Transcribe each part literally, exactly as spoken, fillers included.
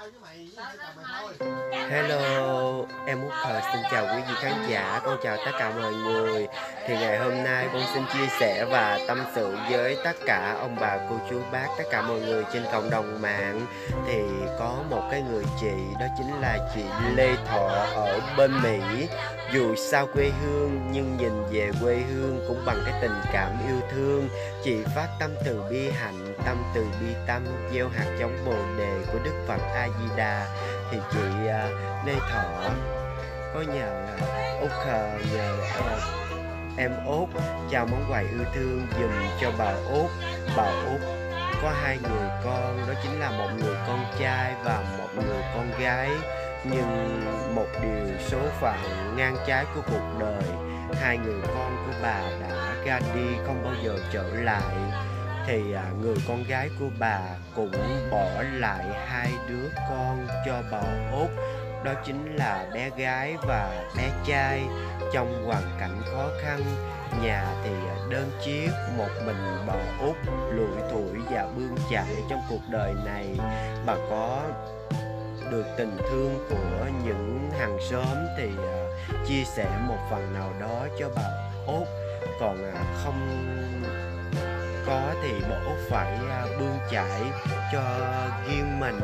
Hello, em Út Thời xin chào quý vị khán giả, con chào tất cả mọi người. Thì ngày hôm nay con xin chia sẻ và tâm sự với tất cả ông bà, cô chú, bác, tất cả mọi người trên cộng đồng mạng. Thì có một cái người chị, đó chính là chị Lê Thọ ở bên Mỹ. Dù sao quê hương nhưng nhìn về quê hương cũng bằng cái tình cảm yêu thương. Chị phát tâm từ bi hạnh, tâm từ bi tâm, gieo hạt giống bồ đề của Đức Phật A Di Đà. Thì chị uh, Lê Thọ có nhờ uh, Út Khờ nhờ uh, em Út chào món quà yêu thương dùm cho bà Út. Bà Út có hai người con, đó chính là một người con trai và một người con gái. Nhưng một điều số phận ngang trái của cuộc đời, hai người con của bà đã ra đi không bao giờ trở lại. Thì à, người con gái của bà cũng bỏ lại hai đứa con cho bà Út, đó chính là bé gái và bé trai. Trong hoàn cảnh khó khăn, nhà thì đơn chiếc, một mình bà Út lủi thủi và bươn chải trong cuộc đời này. Bà có được tình thương của những hàng xóm thì à, chia sẻ một phần nào đó cho bà Út, còn à, không có thì bà Út phải uh, bươn chải cho riêng mình.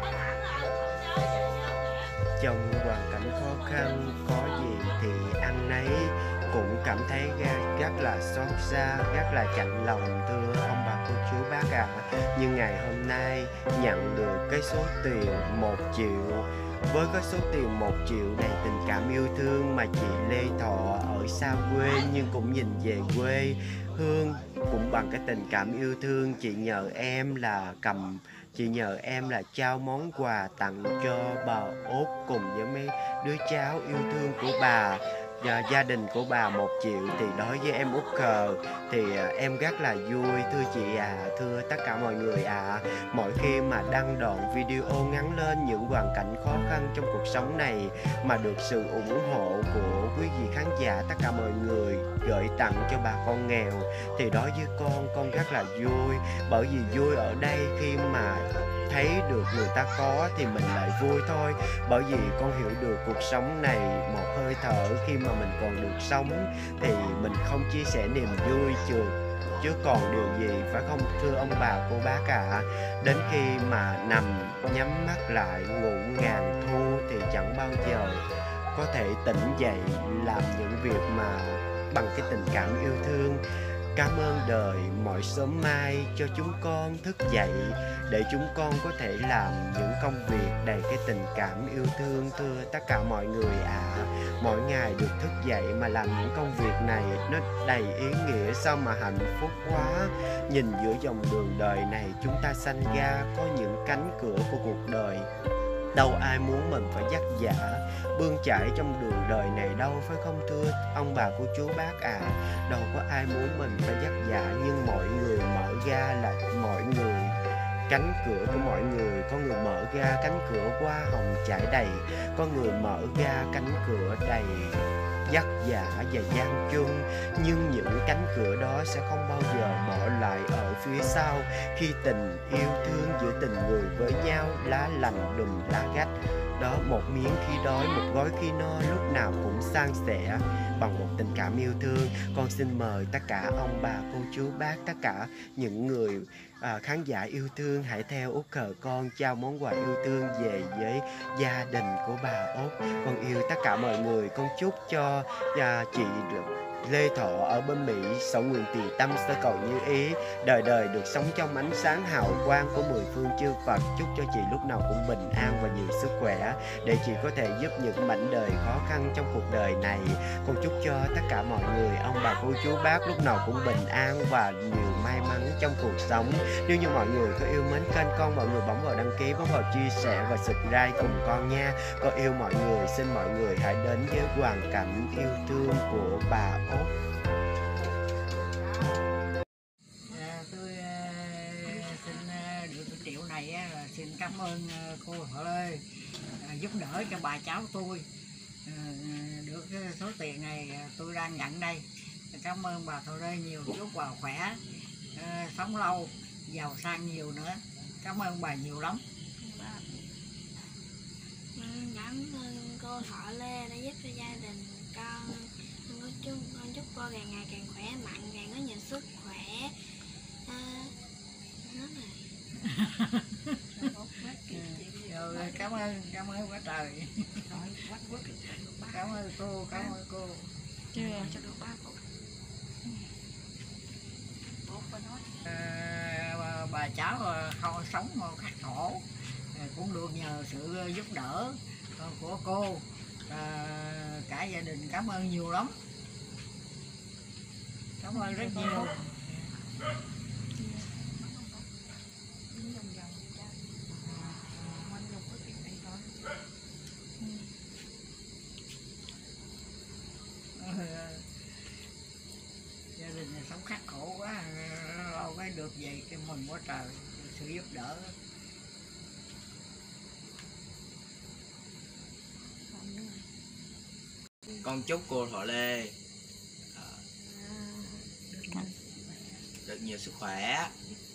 Trong hoàn cảnh khó khăn, có gì thì ăn nấy, cũng cảm thấy rất là xót xa, rất là chạnh lòng thưa ông bà cô chú bác ạ. À. Nhưng ngày hôm nay nhận được cái số tiền một triệu. Với cái số tiền một triệu đầy tình cảm yêu thương mà chị Lê Thọ ở xa quê nhưng cũng nhìn về quê hương cũng bằng cái tình cảm yêu thương, chị nhờ em là cầm chị nhờ em là trao món quà tặng cho bà Út cùng với mấy đứa cháu yêu thương của bà và gia đình của bà một triệu. Thì đối với em Út Khờ thì em rất là vui thưa chị à, thưa tất cả mọi người à. Mỗi khi mà đăng đoạn video ngắn lên những hoàn cảnh khó khăn trong cuộc sống này mà được sự ủng hộ của quý vị khán giả, tất cả mọi người gửi tặng cho bà con nghèo, thì đối với con con rất là vui. Bởi vì vui ở đây khi mà thấy được người ta có thì mình lại vui thôi. Bởi vì con hiểu được cuộc sống này một hơi thở, khi mà mình còn được sống thì mình không chia sẻ niềm vui chứ chứ còn điều gì, phải không thưa ông bà cô bác ạ? À? Đến khi mà nằm nhắm mắt lại ngủ ngàn thu thì chẳng bao giờ có thể tỉnh dậy làm những việc mà bằng cái tình cảm yêu thương. Cảm ơn đời mỗi sớm mai cho chúng con thức dậy để chúng con có thể làm những công việc đầy cái tình cảm yêu thương thưa tất cả mọi người ạ. À. Mỗi ngày được thức dậy mà làm những công việc này nó đầy ý nghĩa, sao mà hạnh phúc quá. Nhìn giữa dòng đường đời này chúng ta sanh ra có những cánh cửa của cuộc đời. Đâu ai muốn mình phải vất vả bươn chải trong đường đời này đâu, phải không thưa ông bà cô chú bác à? Đâu có ai muốn mình phải vất vả, nhưng mọi người mở ra là mọi người cánh cửa của mọi người. Có người mở ra cánh cửa hoa hồng trải đầy, có người mở ra cánh cửa đầy vất vả và gian truân, nhưng những cánh cửa đó sẽ không bao giờ bỏ lại ở phía sau khi tình yêu thương giữa tình người với nhau lá lành đùm lá rách. Đó, một miếng khi đói, một gói khi no, lúc nào cũng san sẻ bằng một tình cảm yêu thương. Con xin mời tất cả ông bà, cô chú, bác, tất cả những người à, khán giả yêu thương hãy theo Út Khờ con trao món quà yêu thương về với gia đình của bà Út. Con yêu tất cả mọi người. Con chúc cho à, chị Lê Thọ ở bên Mỹ sở nguyện tỳ tâm sơ cầu như ý, đời đời được sống trong ánh sáng hào quang của mười phương chư Phật. Chúc cho chị lúc nào cũng bình an và nhiều sức khỏe để chị có thể giúp những mảnh đời khó khăn trong cuộc đời này. Con chúc cho tất cả mọi người, ông bà cô chú bác lúc nào cũng bình an và nhiều may mắn trong cuộc sống. Nếu như mọi người có yêu mến kênh con, mọi người bấm vào đăng ký, bấm vào chia sẻ và subscribe cùng con nha. Con yêu mọi người, xin mọi người hãy đến với hoàn cảnh yêu thương của bà Út. À, tôi uh, xin uh, được cái triệu này uh, xin cảm ơn uh, cô Thọ ơi, uh, giúp đỡ cho bà cháu tôi. Uh, được uh, số tiền này uh, tôi đang nhận đây. Cảm ơn bà Thọ ơi nhiều, chúc bà khỏe, uh, sống lâu, giàu sang nhiều nữa. Cảm ơn bà nhiều lắm. cảm ơn cô Thọ Lê đã giúp cho gia đình con. Con có chúc con chúc cô càng ngày càng khỏe mạnh, càng có nhiều sức khỏe. À, nói này. Rồi, cảm ơn cảm ơn quá trời. Cảm ơn cô, cảm ơn cô. Chưa cho được ba phút. À, bà cháu không sống mà khắc khổ cũng được nhờ sự giúp đỡ của cô, à, cả gia đình cảm ơn nhiều lắm, cảm ơn rất nhiều. Gia đình này sống khắc khổ quá, lâu cái được vậy cái mừng quá trời, sự giúp đỡ. Con chúc cô Thọ Lê à, được nhiều sức khỏe,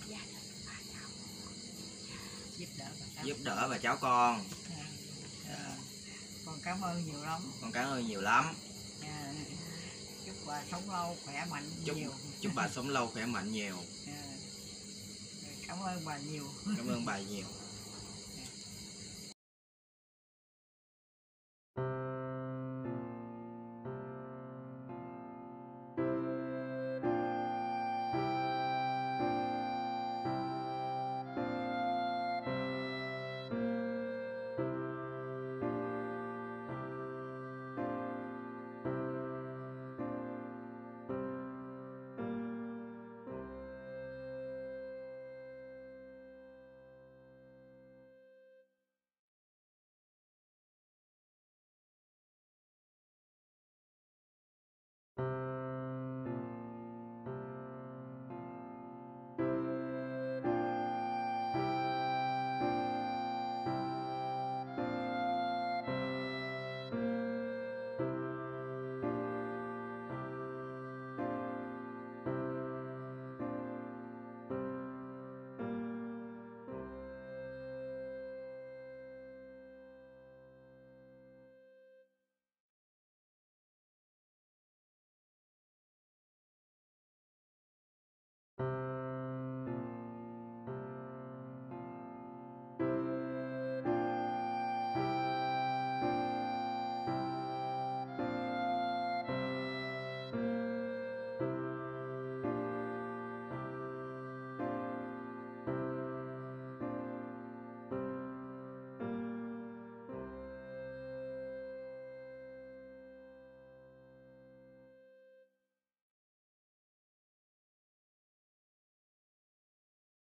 Giúp đỡ bà cháu. giúp đỡ bà cháu con. À, con cảm ơn nhiều lắm. Con cảm ơn nhiều lắm. À, chúc bà sống lâu khỏe mạnh Chúc nhiều. chúc bà sống lâu khỏe mạnh nhiều. À, cảm ơn bà nhiều. Cảm ơn bà nhiều.